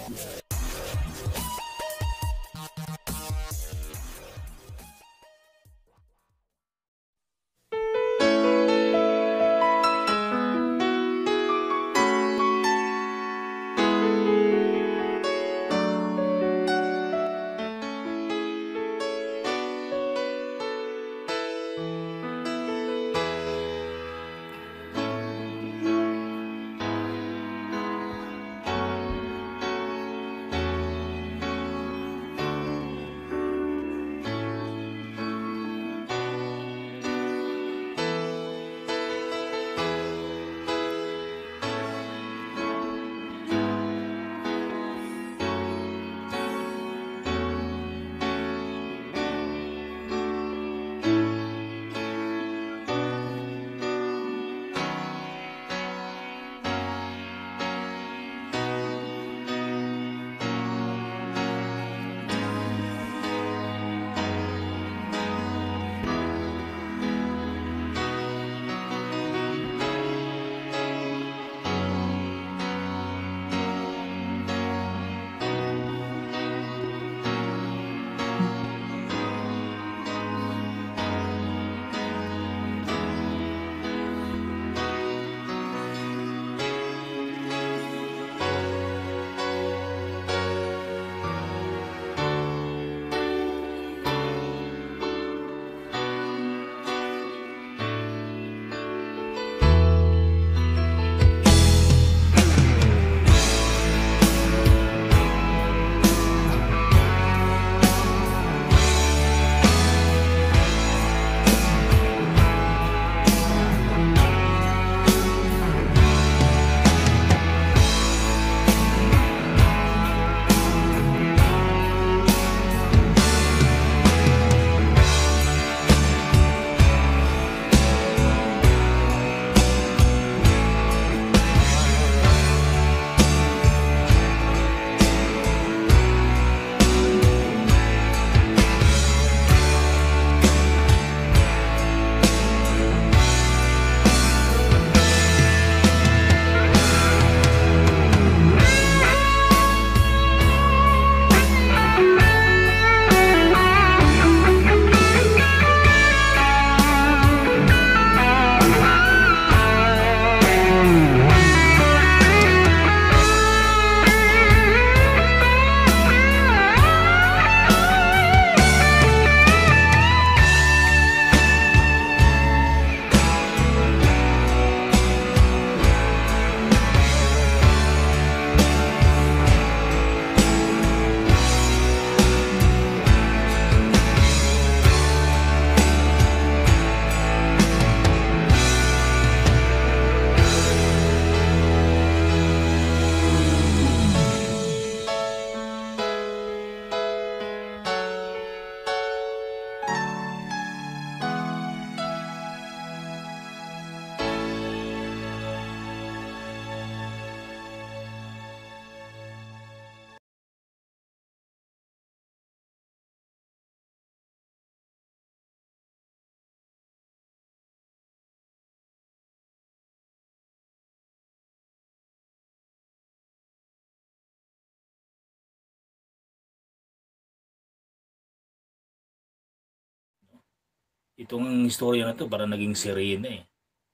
Itong istorya na 'to parang naging sirena, eh.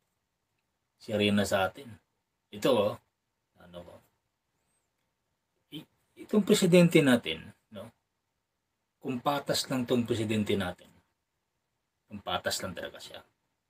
Sirena sa atin. Ito, ano ko, itong presidente natin, no? Kung patas lang 'tong presidente natin, kung patas lang talaga siya.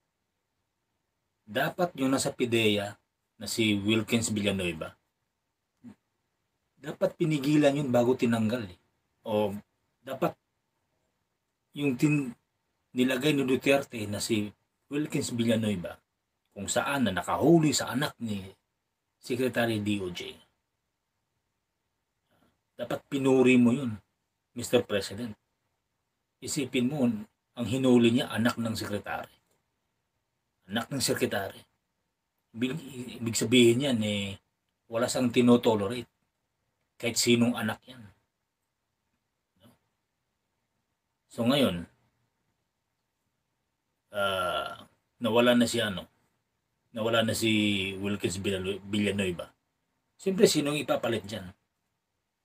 Dapat yung nasa PIDEA na si Wilkins Villanueva, dapat pinigilan yun bago tinanggal, eh. O dapat yung nilagay ni Duterte na si Wilkins Villanueva kung saan na nakahuli sa anak ni Secretary DOJ. Dapat pinuri mo yun, Mr. President. Isipin mo, ang hinuli niya anak ng sekretary. Anak ng sekretary. Ibig sabihin yan, wala siyang tinotolerate. Kahit sinong anak yan. So ngayon, nawala na si nawala na si Wilkins Villanueva. Siyempre, sinong ipapalit dyan?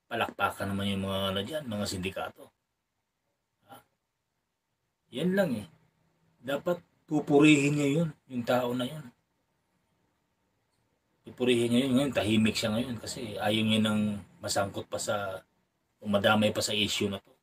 palakpakan naman yung mga ano dyan, mga sindikato. Yan lang eh. Dapat pupurihin niya yun, yung tao na yun. Pupurihin niya yun. Ngayon, tahimik siya ngayon kasi ayaw niya nang masangkot pa sa, umadamay pa sa issue na to.